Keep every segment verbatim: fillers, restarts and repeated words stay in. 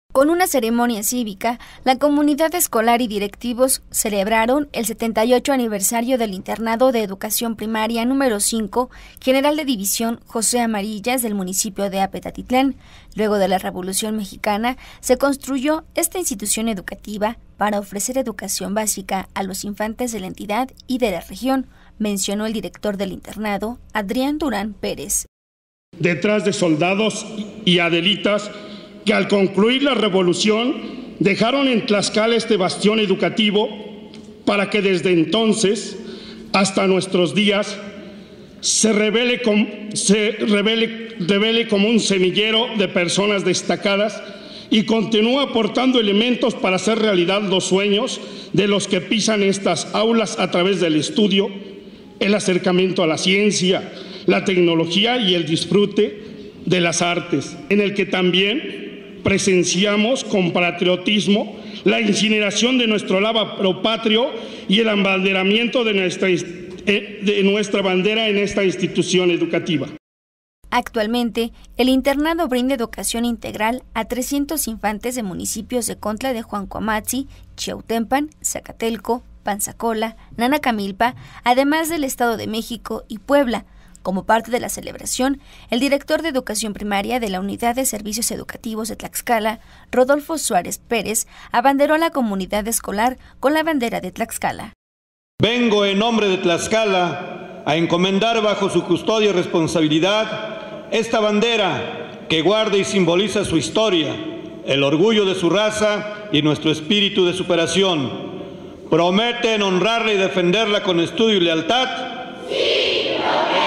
Con una ceremonia cívica, la comunidad escolar y directivos celebraron el setenta y ocho aniversario del Internado de Educación Primaria número cinco, General de División José Amarillas del municipio de Apetatitlán. Luego de la Revolución Mexicana, se construyó esta institución educativa para ofrecer educación básica a los infantes de la entidad y de la región, mencionó el director del internado, Adrián Durán Pérez. Detrás de soldados y adelitas que al concluir la revolución dejaron en Tlaxcala este bastión educativo para que desde entonces hasta nuestros días se revele, com, se revele, revele como un semillero de personas destacadas y continúa aportando elementos para hacer realidad los sueños de los que pisan estas aulas a través del estudio, el acercamiento a la ciencia, la tecnología y el disfrute de las artes, en el que también presenciamos con patriotismo la incineración de nuestro lavapro patrio y el abanderamiento de nuestra, de nuestra bandera en esta institución educativa. Actualmente, el internado brinda educación integral a trescientos infantes de municipios de Contla de Juancoamatzi, Chiautempan, Zacatelco, Panzacola, Nanacamilpa, además del Estado de México y Puebla. Como parte de la celebración, el director de Educación Primaria de la Unidad de Servicios Educativos de Tlaxcala, Rodolfo Suárez Pérez, abanderó a la comunidad escolar con la bandera de Tlaxcala. Vengo en nombre de Tlaxcala a encomendar bajo su custodia y responsabilidad esta bandera que guarda y simboliza su historia, el orgullo de su raza y nuestro espíritu de superación. ¿Prometen honrarla y defenderla con estudio y lealtad? ¡Sí, prometo!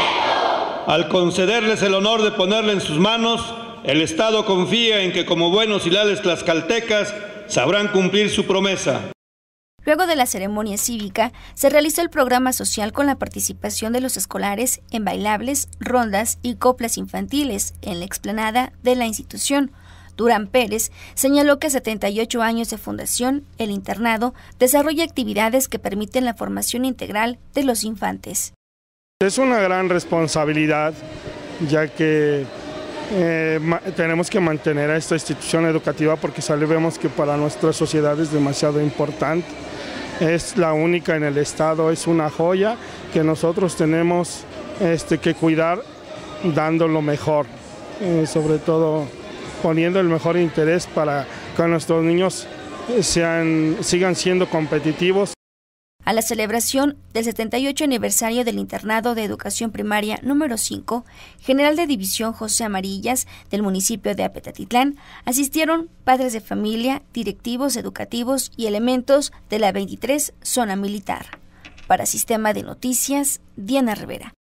Al concederles el honor de ponerla en sus manos, el Estado confía en que como buenos y leales tlaxcaltecas sabrán cumplir su promesa. Luego de la ceremonia cívica, se realizó el programa social con la participación de los escolares en bailables, rondas y coplas infantiles en la explanada de la institución. Durán Pérez señaló que a setenta y ocho años de fundación, el internado desarrolla actividades que permiten la formación integral de los infantes. Es una gran responsabilidad, ya que eh, tenemos que mantener a esta institución educativa porque sabemos que para nuestra sociedad es demasiado importante. Es la única en el estado, es una joya que nosotros tenemos este, que cuidar dando lo mejor, eh, sobre todo poniendo el mejor interés para que nuestros niños sean, sigan siendo competitivos. A la celebración del setenta y ocho aniversario del Internado de Educación Primaria número cinco, General de División José Amarillas del municipio de Apetatitlán, asistieron padres de familia, directivos educativos y elementos de la veintitrés Zona Militar. Para Sistema de Noticias, Diana Rivera.